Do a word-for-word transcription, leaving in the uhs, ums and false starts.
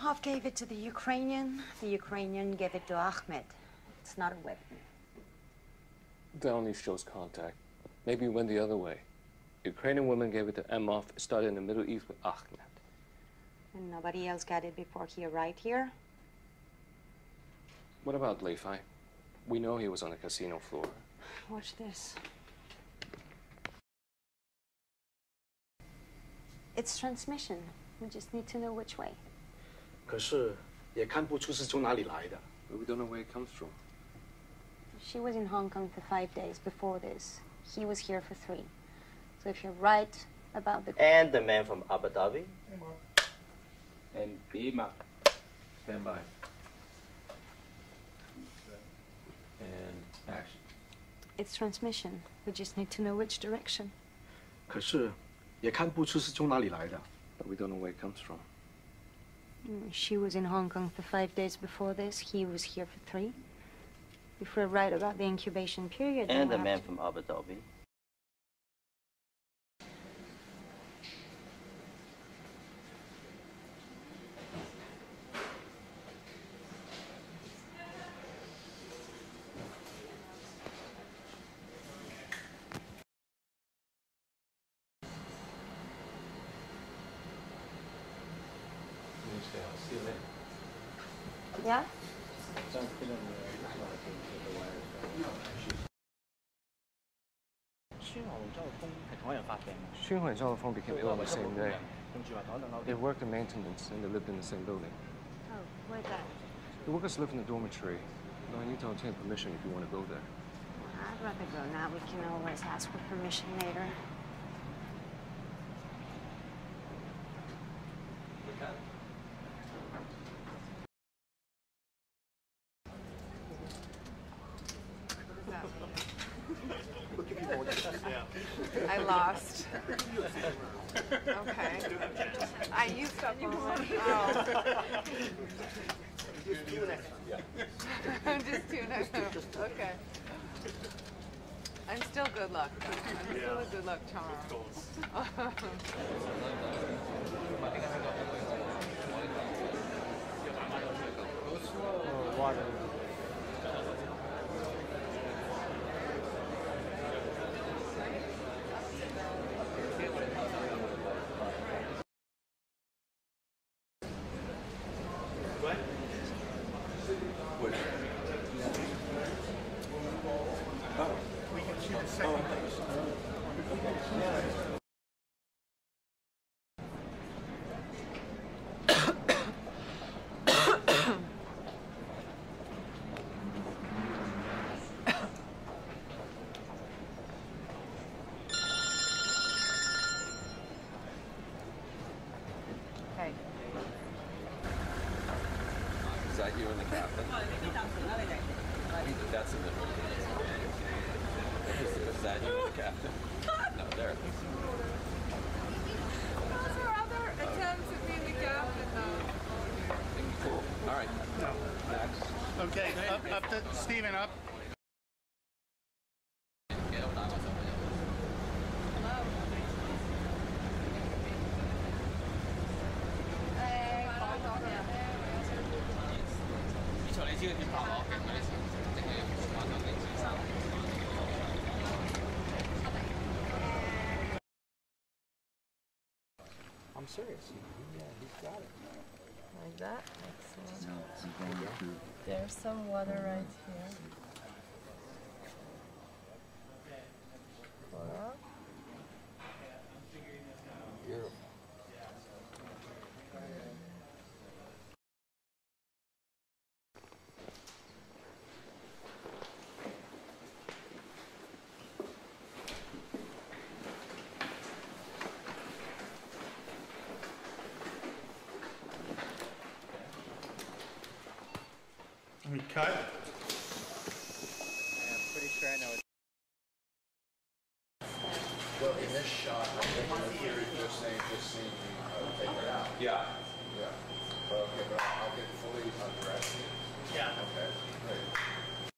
Imhoff gave it to the Ukrainian. The Ukrainian gave it to Ahmed. It's not a weapon. That only shows contact. Maybe it went the other way. Ukrainian woman gave it to Imhoff. It started in the Middle East with Ahmed. And nobody else got it before he arrived here? What about Levi? We know he was on the casino floor. Watch this. It's transmission. We just need to know which way. 可是也看不出是从哪里来的。 But we don't know where it comes from. She was in Hong Kong for five days before this. He was here for three. So if you're right about the... And the man from Abu Dhabi? And Bima. Stand by. And action. It's transmission. We just need to know which direction. 可是也看不出是从哪里来的。 But we don't know where it comes from. She was in Hong Kong for five days before this. He was here for three. If we're right about the incubation period... And the we'll man to... from Abu Dhabi? Yeah? 孫海州風 became ill on the same day. They worked in maintenance and they lived in the same building. Oh, where's that? The workers live in the dormitory. No, I need to obtain permission if you want to go there. I'd rather go now. We can always ask for permission later. I lost. Okay. I used up all my... Oh. I'm just too next time. Okay. I'm still good luck. I'm still a good luck charm. Water. Is that you and the captain? That's in the Is that you and the captain? No, there. Those are other attempts at being the captain, though. Cool. All right. Next. Okay, up, up to Stephen, up. I'm serious. Yeah, he's got it. Like that? Excellent. There's some water right here. Voilà. Beautiful. We cut. I'm pretty sure I know it. Well, in this shot, I think you're just saying, just seeing me uh, take it out. Yeah. Yeah. But okay, but I'll get fully undressed. Yeah. Okay, great.